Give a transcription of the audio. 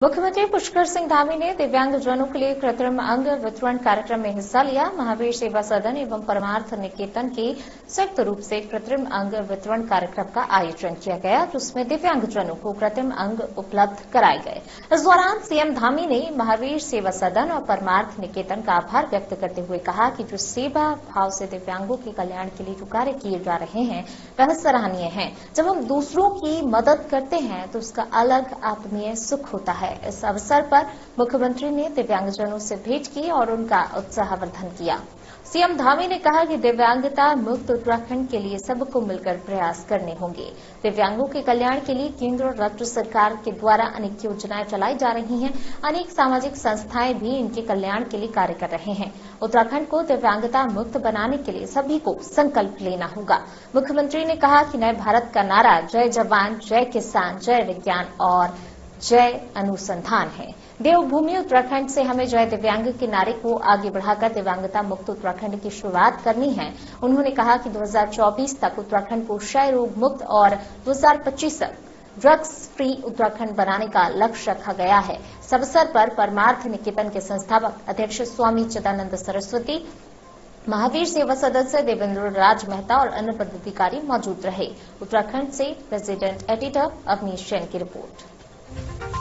मुख्यमंत्री पुष्कर सिंह धामी ने दिव्यांगजनों के लिए कृत्रिम अंग वितरण कार्यक्रम में हिस्सा लिया। महावीर सेवा सदन एवं परमार्थ निकेतन के संयुक्त रूप से कृत्रिम अंग वितरण कार्यक्रम का आयोजन किया गया, जिसमें दिव्यांगजनों को कृत्रिम अंग उपलब्ध कराए गए। इस दौरान सीएम धामी ने महावीर सेवा सदन और परमार्थ निकेतन का आभार व्यक्त करते हुए कहा कि जो सेवा भाव से दिव्यांगों के कल्याण के लिए जो कार्य किए जा रहे हैं वह सराहनीय है। जब हम दूसरों की मदद करते हैं तो उसका अलग आत्मीय सुख होता है। इस अवसर पर मुख्यमंत्री ने दिव्यांगजनों से भेंट की और उनका उत्साहवर्धन किया। सीएम धामी ने कहा कि दिव्यांगता मुक्त उत्तराखंड के लिए सबको मिलकर प्रयास करने होंगे। दिव्यांगों के कल्याण के लिए केंद्र और राज्य सरकार के द्वारा अनेक योजनाएं चलाई जा रही हैं। अनेक सामाजिक संस्थाएं भी इनके कल्याण के लिए कार्य कर रहे हैं। उत्तराखंड को दिव्यांगता मुक्त बनाने के लिए सभी को संकल्प लेना होगा। मुख्यमंत्री ने कहा कि नए भारत का नारा जय जवान, जय किसान, जय विज्ञान और जय अनुसंधान है। देवभूमि उत्तराखंड से हमें जय दिव्यांग के नारे को आगे बढ़ाकर दिव्यांगता मुक्त उत्तराखंड की शुरुआत करनी है। उन्होंने कहा कि 2024 तक उत्तराखंड को क्षय रोग मुक्त और 2025 तक ड्रग्स फ्री उत्तराखंड बनाने का लक्ष्य रखा गया है। इस अवसर पर परमार्थ निकेतन के संस्थापक अध्यक्ष स्वामी चिदानंद सरस्वती, महावीर सेवा सदस्य देवेंद्र राज मेहता और अन्य पदाधिकारी मौजूद रहे। उत्तराखंड से रेजिडेंट एडिटर अवनीश जैन की रिपोर्ट।